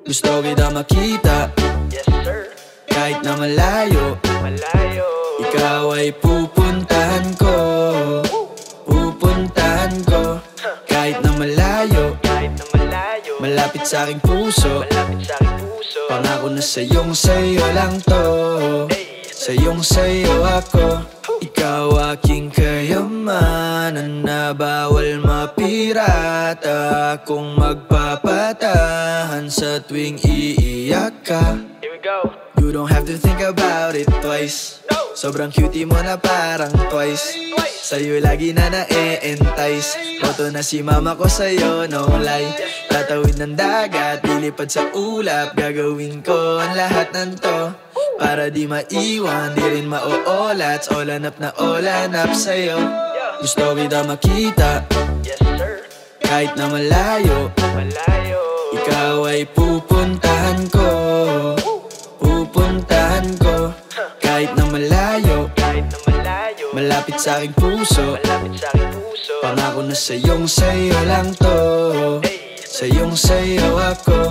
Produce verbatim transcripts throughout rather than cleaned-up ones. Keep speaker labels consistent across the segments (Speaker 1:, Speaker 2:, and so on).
Speaker 1: Gusto kita makita,
Speaker 2: Yes sir,
Speaker 1: kahit na malayo.
Speaker 2: malayo.
Speaker 1: Ikaw ay pupuntahan ko, pupuntahan ko. Kahit na malayo,
Speaker 2: Kahit na malayo,
Speaker 1: malapit sa aking puso.
Speaker 2: malapit sa aking puso.
Speaker 1: Pangako na sa'yong sa'yo lang to, sa'yong sa'yo ako. Ikaw aking kayamanan na bawal mapirata. Akong magpapatahan sa tuwing iiyak ka.
Speaker 2: Here we go.
Speaker 1: You don't have to think about it twice.
Speaker 2: No.
Speaker 1: Sobrang cutie mo na parang twice. Sa'yo lagi na na-e-entice. Boto na si mama ko sa'yo, no lie. Tatawid ng dagat, lilipad sa ulap. Gagawin ko ang lahat ng to para di maiwan, di rin mauolat. Olanap na olanap sa'yo. Gusto kita makita,
Speaker 2: Yes sir,
Speaker 1: kahit na malayo.
Speaker 2: malayo.
Speaker 1: Ikaw ay pupuntahan ko, pupuntahan ko. Kahit na malayo,
Speaker 2: Kahit na malayo,
Speaker 1: malapit sa aking puso.
Speaker 2: malapit sa aking puso.
Speaker 1: Pangako na sa'yong sa'yo lang to, sa'yong sa'yo ako.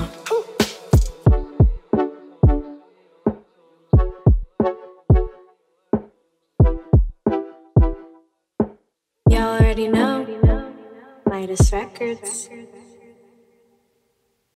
Speaker 3: You already know. Midas Records.